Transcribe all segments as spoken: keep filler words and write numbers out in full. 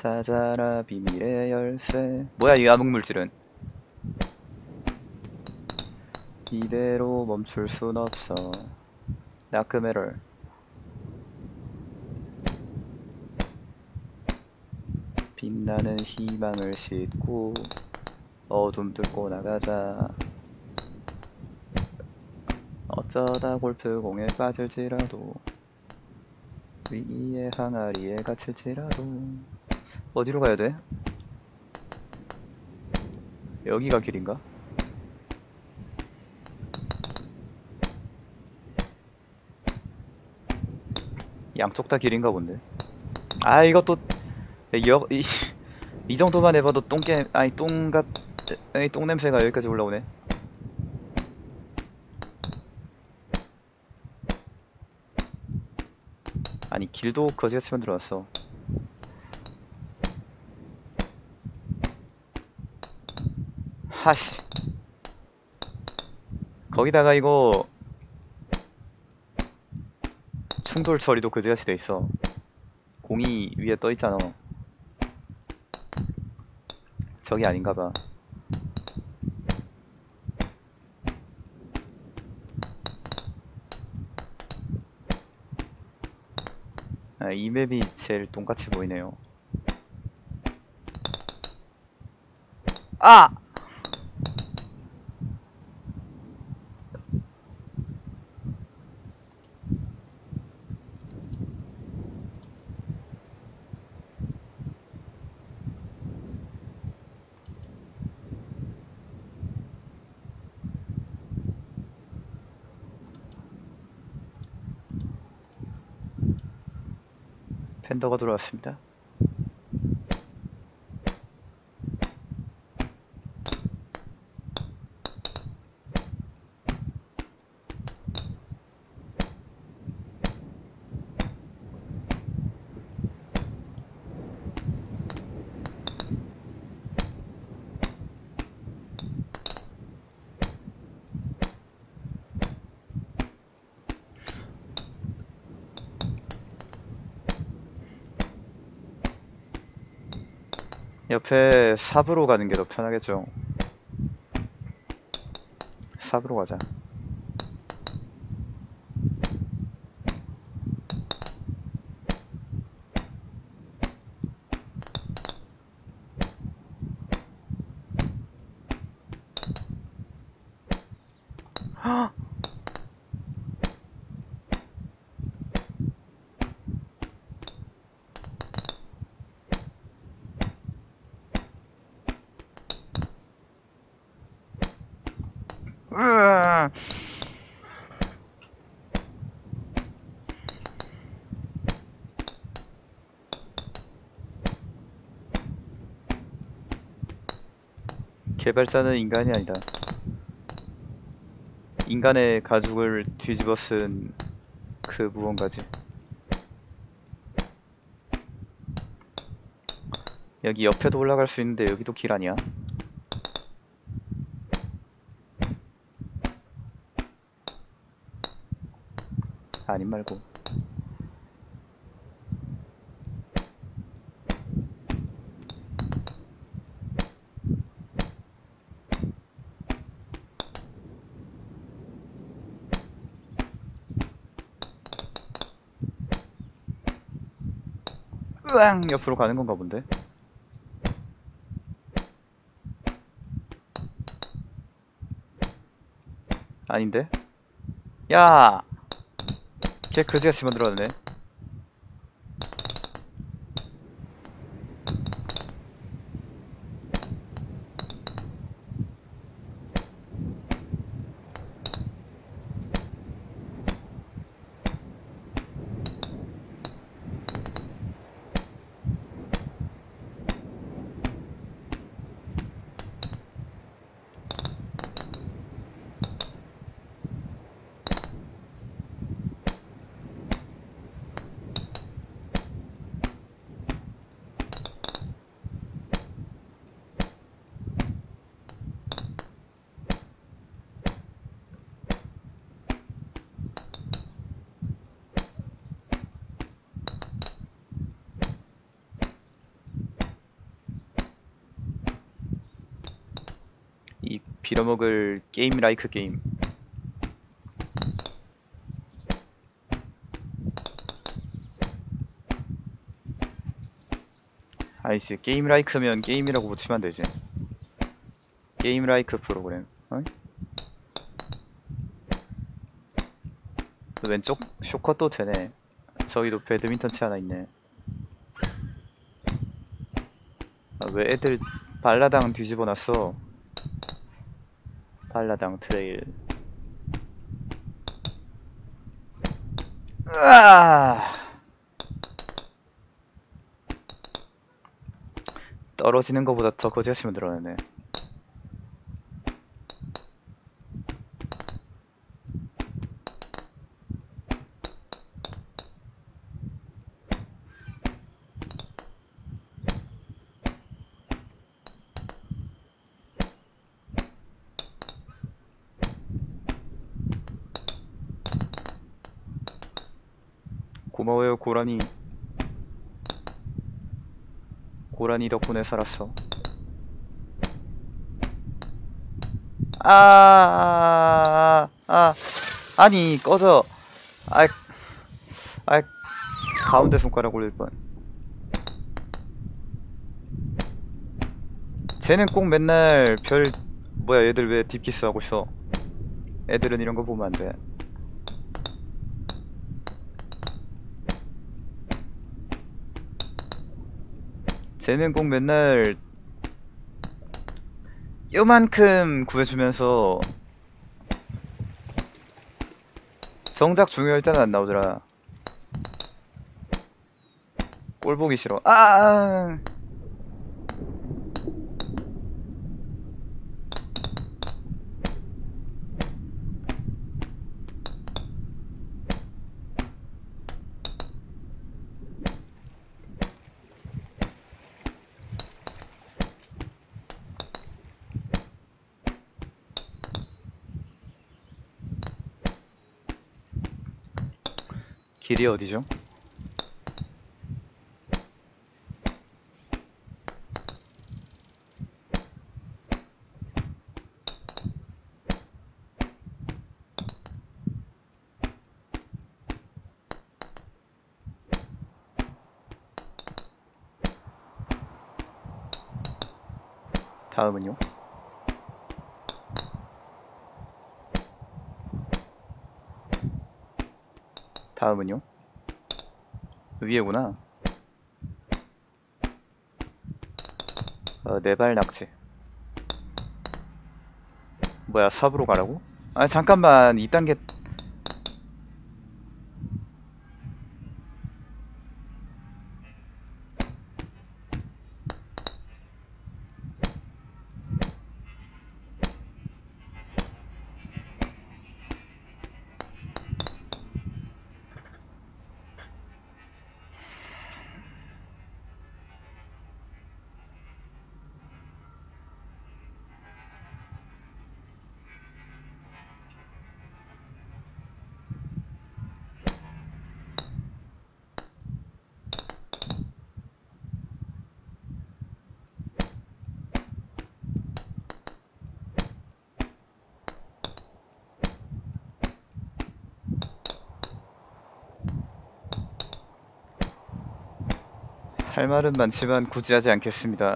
찾아라 비밀의 열쇠. 뭐야 이 암흑물질은. 이대로 멈출 순 없어. 다크메럴. 빛나는 희망을 싣고 어둠 뚫고 나가자. 어쩌다 골프공에 빠질지라도 위에 항아리에 갇힐지라도. 어디로 가야 돼? 여기가 길인가? 양쪽 다 길인가 본데. 아 이것도 여, 이, 이 정도만 해봐도 똥게 아니 똥같 아니 똥냄새가 여기까지 올라오네. 아니 길도 거지같이 만들어놨어. 하씨. 거기다가 이거 충돌 처리도 그지같이 돼있어. 공이 위에 떠있잖아. 저기 아닌가봐. 아, 이 맵이 제일 똥같이 보이네요. 아! 팬더가 돌아왔습니다. 옆에 삽으로 가는 게 더 편하겠죠. 삽으로 가자. 헉! 으아! 개발사는 인간이 아니다. 인간의 가죽을 뒤집어 쓴 그 무언가지. 여기 옆에도 올라갈 수 있는데 여기도 길 아니야? 아님 말고. 으앙! 옆으로 가는 건가 본데? 아닌데? 야! 걔 그지같이 만들어놨네. 빌어먹을 게임 라이크 게임. 아이씨, 게임 라이크면 게임이라고 붙이면 되지. 게임 라이크 프로그램. 어? 왼쪽 쇼컷 도 되네. 저기도 배드민턴 치 하나 있네. 아, 왜 애들 발라당 뒤집어 놨어? 발라당 트레일. 으아! 떨어지는 것보다 더 거지같이 만들어놨네. 고마워요 고라니. 고라니 덕분에 살았어. 아, 아, 아, 아니 꺼져. 아, 아, 가운데 손가락 올릴 뻔. 쟤는 꼭 맨날 별 뭐야 얘들 왜 딥키스 하고 있어? 애들은 이런 거 보면 안 돼. 쟤는 꼭 맨날 요만큼 구해주면서 정작 중요할 때는 안 나오더라. 꼴 보기 싫어. 아, 아, 길이 어디죠? 다음은요? 다음은요? 위에구나. 어, 네발 낙지. 뭐야, 삽으로 가라고? 아, 잠깐만. 이 단계. 할 말은 많지만 굳이 하지 않겠습니다.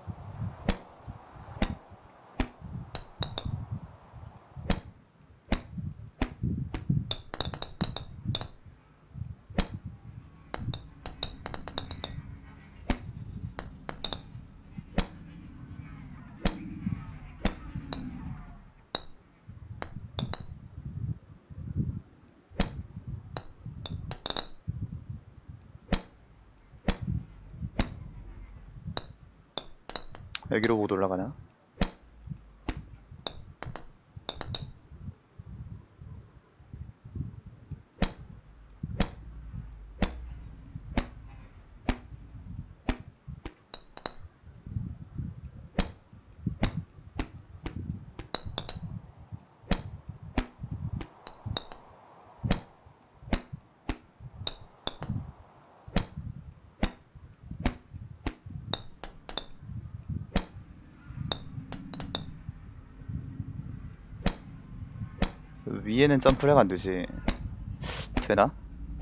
여기로 못 올라가나? 위에는 점프를 하면 안 되지. 되나?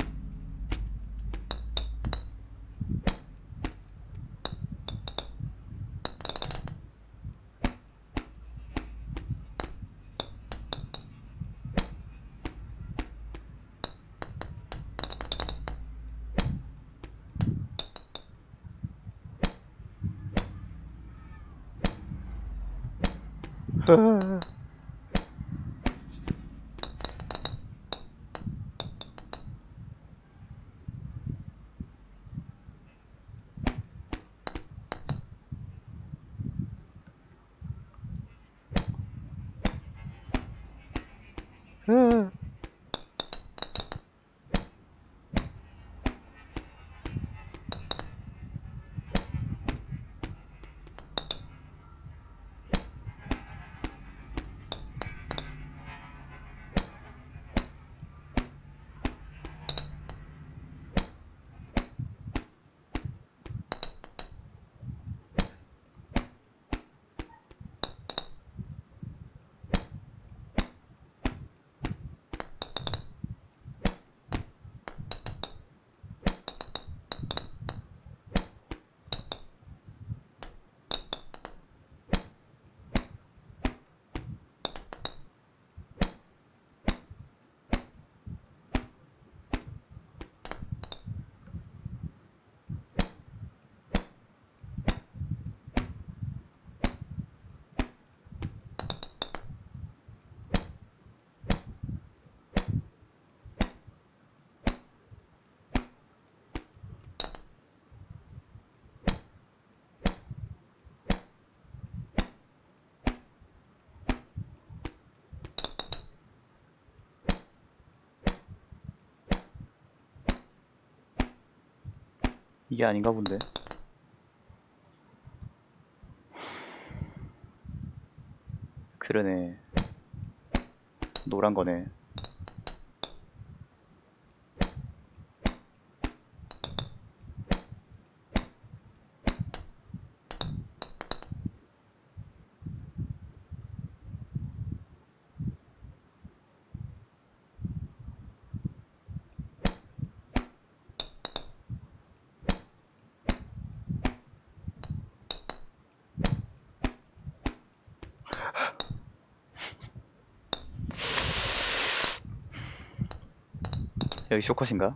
이게 아닌가 본데. 그러네. 노란 거네. 여기 쇼컷인가?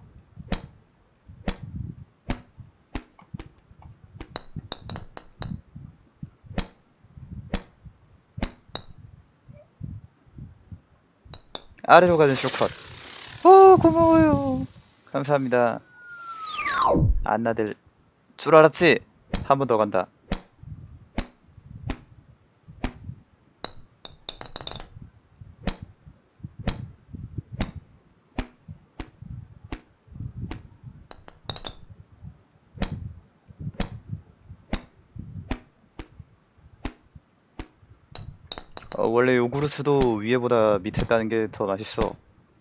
아래로 가는 쇼컷. 어, 고마워요. 감사합니다. 안나들 줄 알았지? 한 번 더 간다. 어, 원래 요구르트도 위에보다 밑에 까는 게 더 맛있어.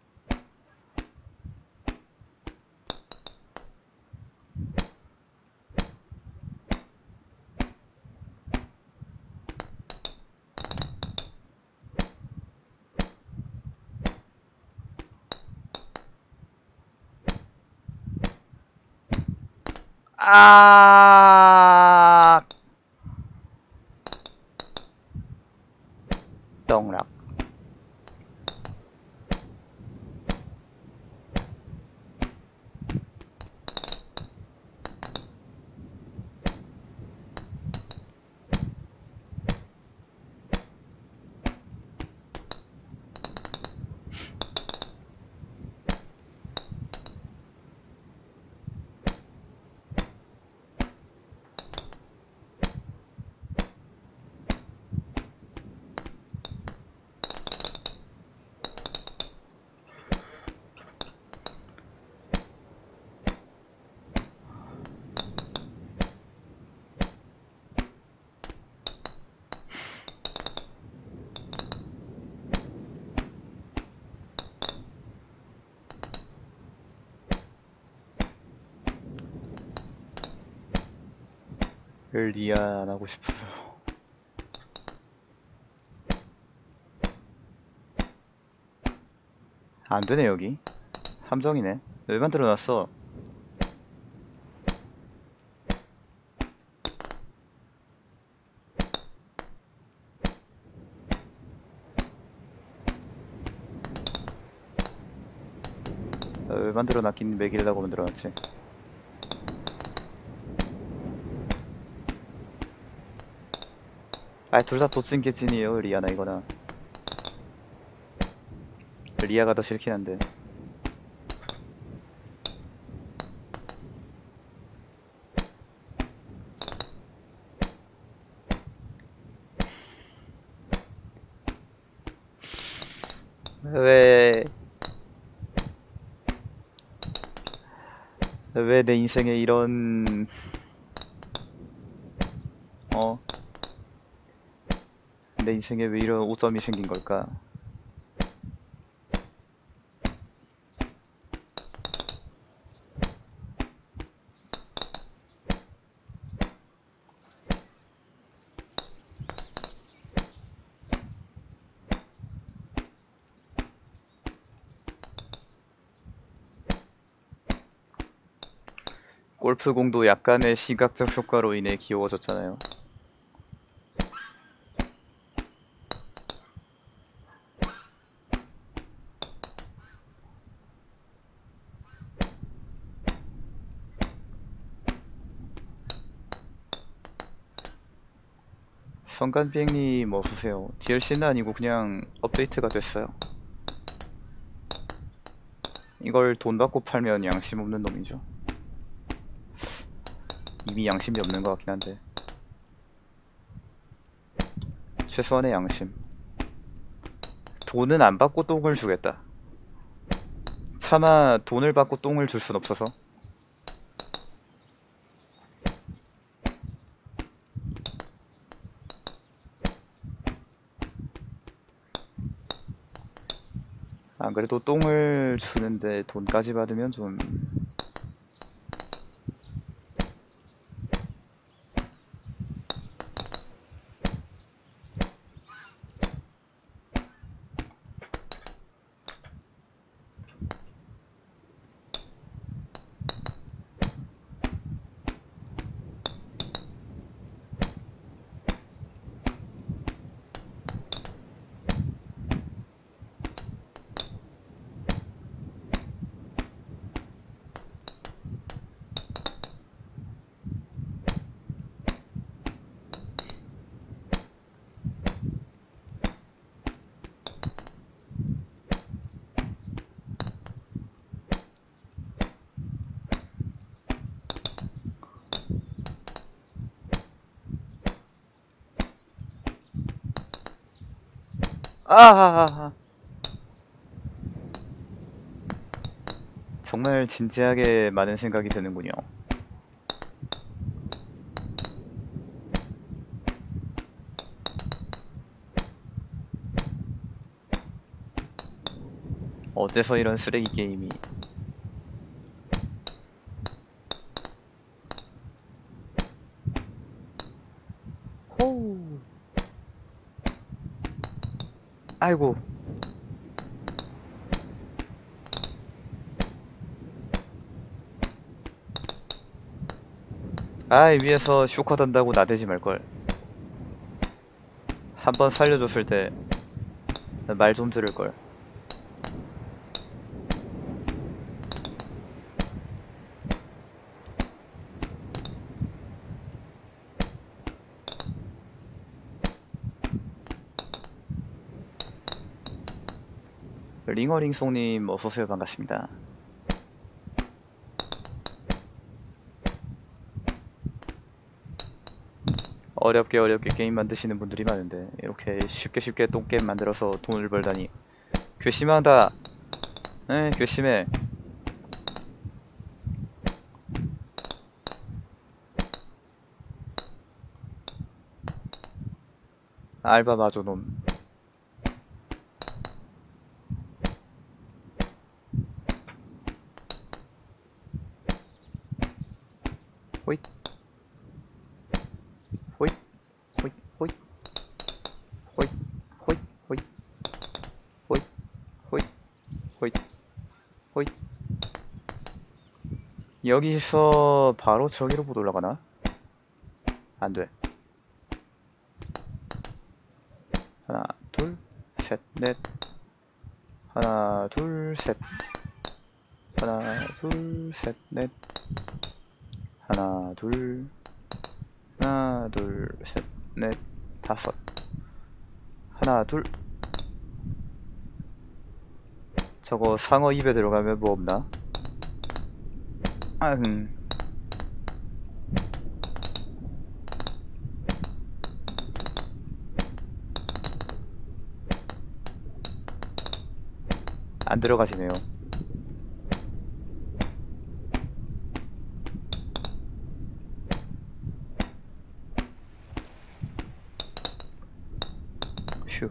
아, 떡락. 을 이해 안 하고 싶어요. 안되네 여기. 함정이네. 왜 만들어놨어? 어, 왜 만들어놨긴 매기려고 만들어놨지. 아이 둘 다 도찐개찐이에요. 리아나 이거나. 리아가 더 싫긴 한데. 왜... 왜 내 인생에 이런... 어? 내 인생에 왜 이런 오점이 생긴 걸까? 골프공도 약간의 시각적 효과로 인해 귀여워졌잖아요. 성간비행님 어서오세요. 디엘씨는 아니고 그냥 업데이트가 됐어요. 이걸 돈 받고 팔면 양심 없는 놈이죠. 이미 양심이 없는 것 같긴 한데 최소한의 양심. 돈은 안 받고 똥을 주겠다. 차마 돈을 받고 똥을 줄 순 없어서. 안 그래도 똥을 주는데 돈까지 받으면 좀... 아하하하. 정말 진지하게 많은 생각이 드는군요. 어째서 이런 쓰레기 게임이... 호우. 아이고. 아이 위에서 쇼커 단다고 나대지 말걸. 한번 살려줬을 때 말 좀 들을걸. 링어링송님 어서오세요. 반갑습니다. 어렵게 어렵게 게임 만드시는 분들이 많은데 이렇게 쉽게 쉽게 똥게임 만들어서 돈을 벌다니 괘씸하다. 에 괘씸해. 알바 마조놈. 호잇 호잇 호잇 호잇 호잇 호잇 호잇 호잇 호잇 호잇 여기서 바로 저기로 못 올라가나? 안돼. 하나 둘 셋 넷. 하나 둘 셋. 하나 둘 셋 넷. 하나 둘. 하나 둘 셋 넷. 다섯. 하나 둘. 저거 상어 입에 들어가면 뭐 없나? 아, 음. 안 들어가시네요. 휴.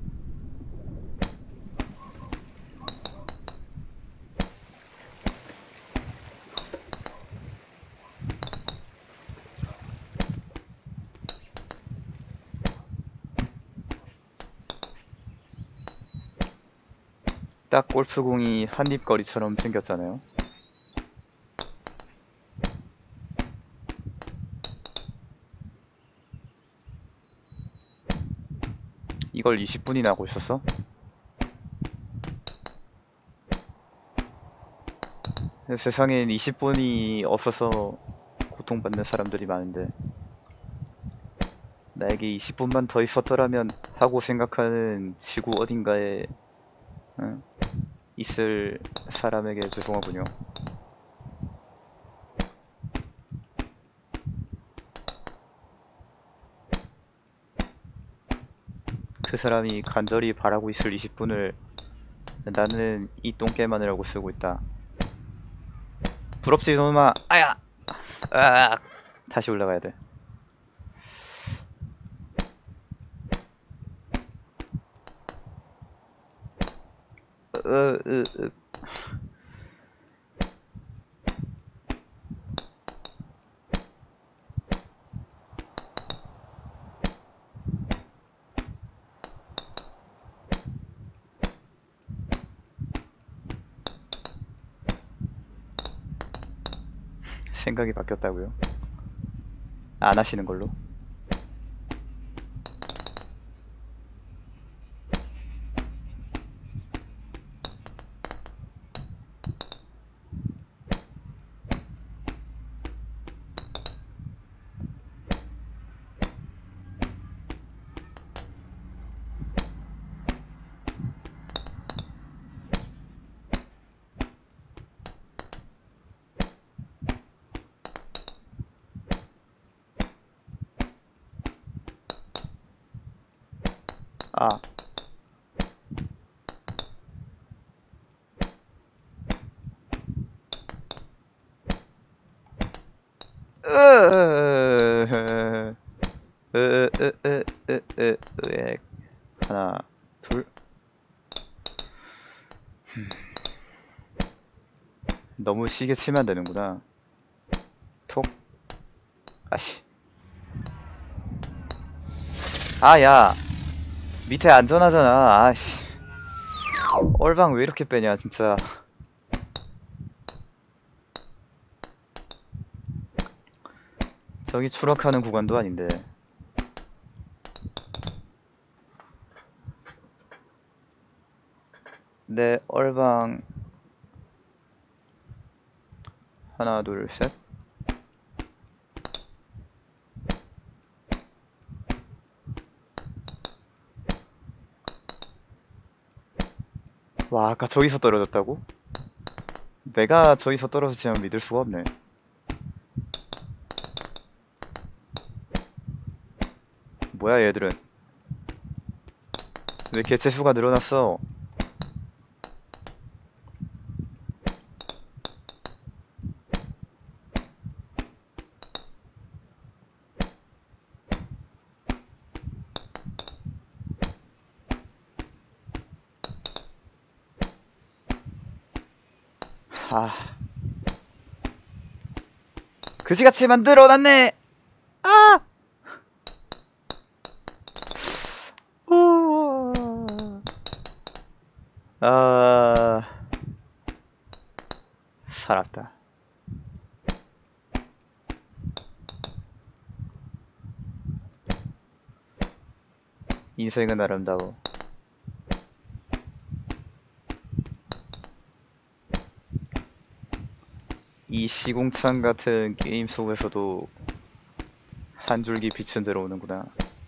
딱 골프공이 한입거리처럼 생겼잖아요. 이걸 이십 분이나 하고 있었어? 세상엔 이십 분이 없어서 고통받는 사람들이 많은데 나에게 이십 분만 더 있었더라면 하고 생각하는 지구 어딘가에 응, 있을 사람에게 죄송하군요. 그 사람이 간절히 바라고 있을 이십 분을 나는 이 똥개만이라고 쓰고 있다. 부럽지 이놈아. 아야. 아, 다시 올라가야 돼. 으, 으, 으. 생각이 바뀌었다고요? 안 하시는 걸로? 아. 으, 으, 으, 으, 으, 으, 으, 으, 하나, 둘. 너무 시계 치면 안 되는구나. 톡. 아씨. 아, 야. 밑에 안전하잖아. 아씨. 얼방 왜 이렇게 빼냐, 진짜. 저기 추락하는 구간도 아닌데. 네, 얼방. 하나, 둘, 셋. 와, 아까 저기서 떨어졌다고? 내가 저기서 떨어지면 믿을 수가 없네. 뭐야, 얘들은. 왜 개체 수가 늘어났어? 아. 그지같이 만들어놨네! 아! 아. 살았다. 인생은 아름다워. 이 시궁창 같은 게임 속에서도 한 줄기 빛은 들어오는구나.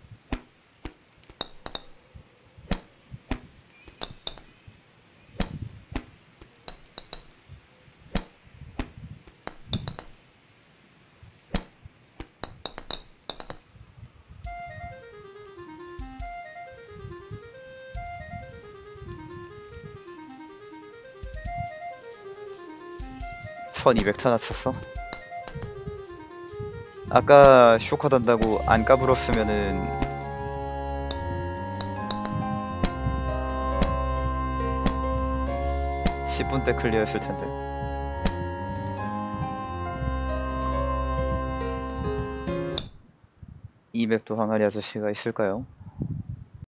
천이백 타나 쳤어? 아까 쇼커 단다고 안 까불었으면은 십 분 때 클리어했을 텐데. 이 맵도 항아리 아저씨가 있을까요?